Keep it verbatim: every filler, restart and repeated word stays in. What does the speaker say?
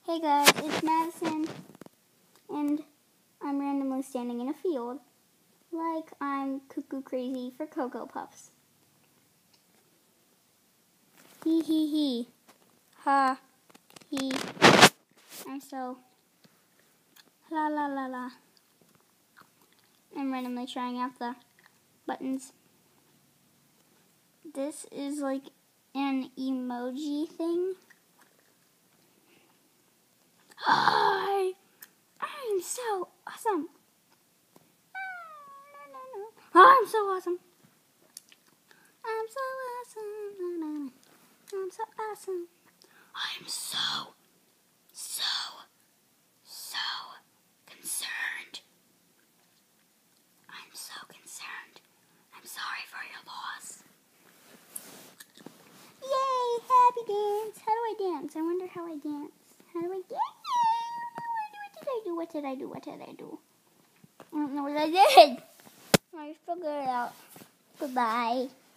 Hey guys, it's Madison, and I'm randomly standing in a field, like I'm cuckoo crazy for Cocoa Puffs. Hee hee hee, ha, hee, I'm so, la la la la. I'm randomly trying out the buttons. This is like an emoji thing. Hi! I'm so awesome. I'm so awesome. I'm so awesome. I'm so awesome. I'm so, so, so concerned. I'm so concerned. I'm sorry for your loss. Yay! Happy dance. How do I dance? I wonder how I dance. How do I dance? What did I do? What did I do? What did I do? I don't know what I did. I figured it out. Goodbye.